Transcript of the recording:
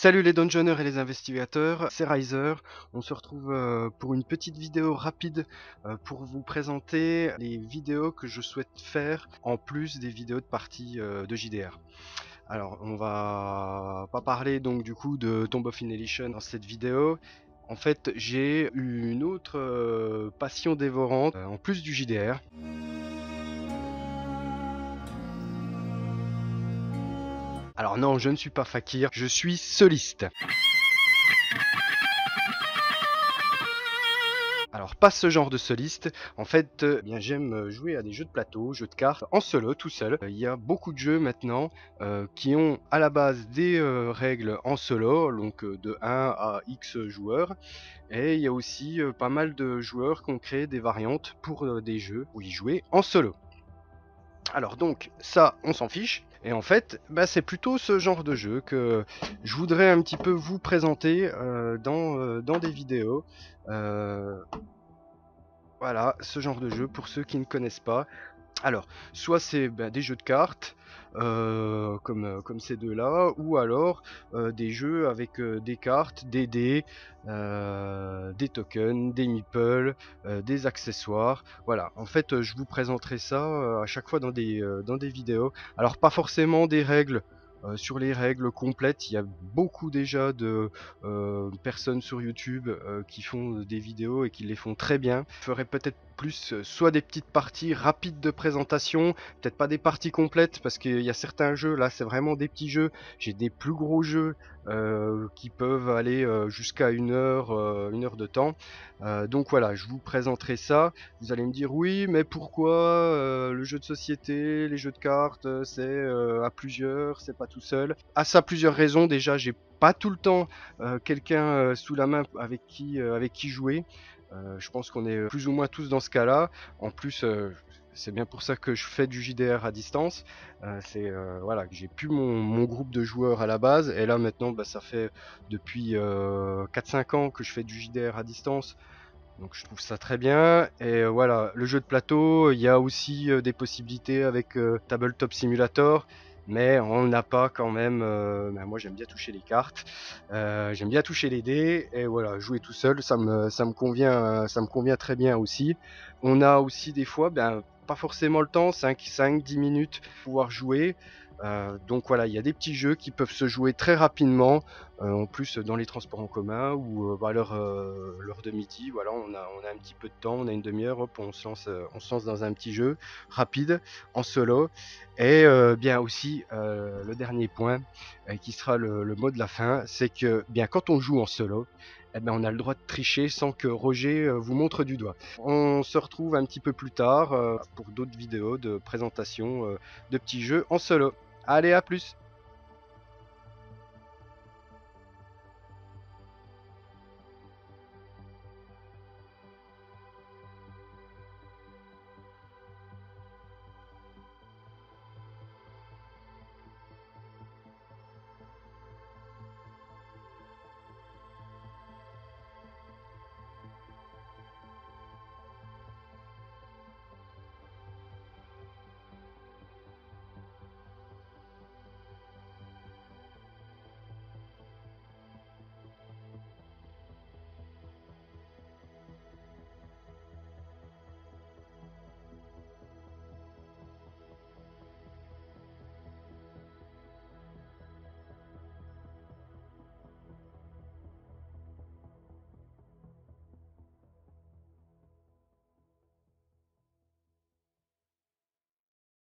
Salut les dungeonneurs et les investigateurs, c'est Riser. On se retrouve pour une petite vidéo rapide pour vous présenter les vidéos que je souhaite faire en plus des vidéos de partie de JDR. Alors on va pas parler donc du coup de Tomb of Annihilation dans cette vidéo. En fait j'ai une autre passion dévorante en plus du JDR. Alors non, je ne suis pas fakir, je suis soliste. Alors pas ce genre de soliste, en fait bien j'aime jouer à des jeux de plateau, jeux de cartes, en solo, tout seul. Il y a beaucoup de jeux maintenant qui ont à la base des règles en solo, donc de 1 à X joueurs. Et il y a aussi pas mal de joueurs qui ont créé des variantes pour des jeux où y jouer en solo. Alors donc ça on s'en fiche, et en fait c'est plutôt ce genre de jeu que je voudrais un petit peu vous présenter dans des vidéos. Voilà, ce genre de jeu pour ceux qui ne connaissent pas. Alors, soit c'est des jeux de cartes, comme ces deux-là, ou alors des jeux avec des cartes, des dés, des tokens, des meeples, des accessoires. Voilà, en fait, je vous présenterai ça à chaque fois dans des vidéos. Alors, pas forcément des règles. Sur les règles complètes, il y a beaucoup déjà de personnes sur YouTube qui font des vidéos et qui les font très bien. Je ferai peut-être plus soit des petites parties rapides de présentation, peut-être pas des parties complètes parce qu'il y a certains jeux, là c'est vraiment des petits jeux. J'ai des plus gros jeux qui peuvent aller jusqu'à une heure de temps. Donc voilà, je vous présenterai ça. Vous allez me dire oui, mais pourquoi le jeu de société, les jeux de cartes, c'est à plusieurs, c'est pas tout seul. À ça plusieurs raisons. Déjà, j'ai pas tout le temps quelqu'un sous la main avec qui jouer. Je pense qu'on est plus ou moins tous dans ce cas-là. En plus, c'est bien pour ça que je fais du JDR à distance. C'est voilà, que j'ai plus mon groupe de joueurs à la base, et là maintenant, ça fait depuis 4-5 ans que je fais du JDR à distance. Donc je trouve ça très bien. Et voilà, le jeu de plateau, il y a aussi des possibilités avec Tabletop Simulator, mais on n'a pas quand même. Moi j'aime bien toucher les cartes, j'aime bien toucher les dés, et voilà, jouer tout seul, ça me convient très bien aussi. On a aussi des fois, pas forcément le temps, 5-10 minutes pour pouvoir jouer. Donc voilà, il y a des petits jeux qui peuvent se jouer très rapidement, en plus dans les transports en commun ou à l'heure de midi. Voilà, on a un petit peu de temps, on a une demi-heure, hop, on se lance dans un petit jeu rapide en solo. Et bien aussi, le dernier point qui sera le mot de la fin, c'est que bien quand on joue en solo, on a le droit de tricher sans que Roger vous montre du doigt. On se retrouve un petit peu plus tard pour d'autres vidéos de présentation de petits jeux en solo. Allez, à plus!